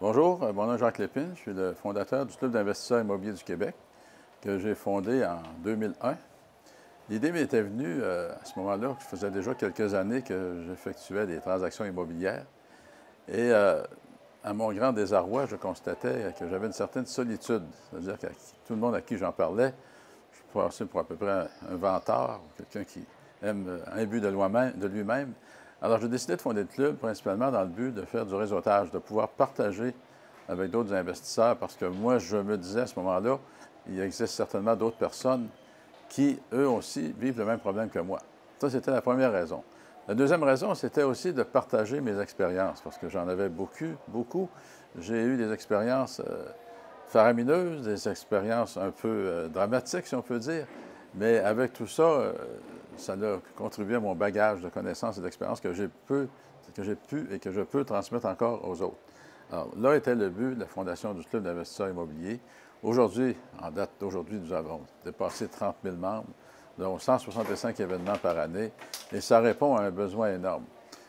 Bonjour, mon nom est Jacques Lépine, je suis le fondateur du Club d'investisseurs immobiliers du Québec, que j'ai fondé en 2001. L'idée m'était venue à ce moment-là, que je faisais déjà quelques années que j'effectuais des transactions immobilières. Et à mon grand désarroi, je constatais que j'avais une certaine solitude. C'est-à-dire que tout le monde à qui j'en parlais, je passais pour à peu près un vantard, quelqu'un qui aime imbu de lui-même. Alors, j'ai décidé de fonder le club principalement dans le but de faire du réseautage, de pouvoir partager avec d'autres investisseurs, parce que moi, je me disais à ce moment-là, il existe certainement d'autres personnes qui, eux aussi, vivent le même problème que moi. Ça, c'était la première raison. La deuxième raison, c'était aussi de partager mes expériences, parce que j'en avais beaucoup. J'ai eu des expériences faramineuses, des expériences un peu dramatiques, si on peut dire, mais avec tout ça, ça a contribué à mon bagage de connaissances et d'expériences que j'ai pu et que je peux transmettre encore aux autres. Alors, là était le but de la fondation du Club d'investisseurs immobiliers. Aujourd'hui, en date d'aujourd'hui, nous avons dépassé 30 000 membres, dont 165 événements par année, et ça répond à un besoin énorme.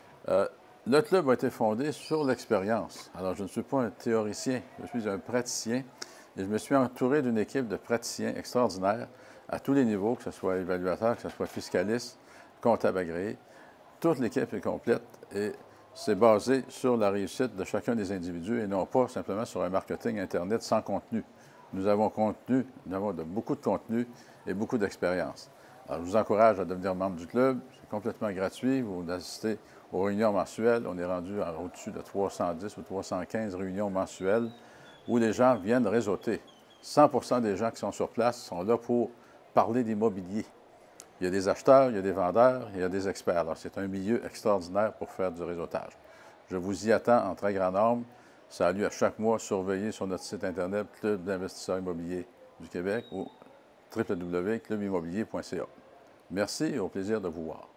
Le club a été fondé sur l'expérience. Alors, je ne suis pas un théoricien, je suis un praticien, et je me suis entouré d'une équipe de praticiens extraordinaires à tous les niveaux, que ce soit évaluateur, que ce soit fiscaliste, comptable agréé. Toute l'équipe est complète et c'est basé sur la réussite de chacun des individus et non pas simplement sur un marketing Internet sans contenu. Nous avons beaucoup de contenu et beaucoup d'expérience. Alors, je vous encourage à devenir membre du club. C'est complètement gratuit. Vous assistez aux réunions mensuelles. On est rendu au-dessus de 310 ou 315 réunions mensuelles où les gens viennent réseauter. 100 des gens qui sont sur place sont là pour parler d'immobilier. Il y a des acheteurs, il y a des vendeurs, il y a des experts. Alors, c'est un milieu extraordinaire pour faire du réseautage. Je vous y attends en très grand nombre. Ça a lieu à chaque mois. Surveillez sur notre site Internet Club d'investisseurs immobiliers du Québec ou www.clubimmobilier.ca. Merci et au plaisir de vous voir.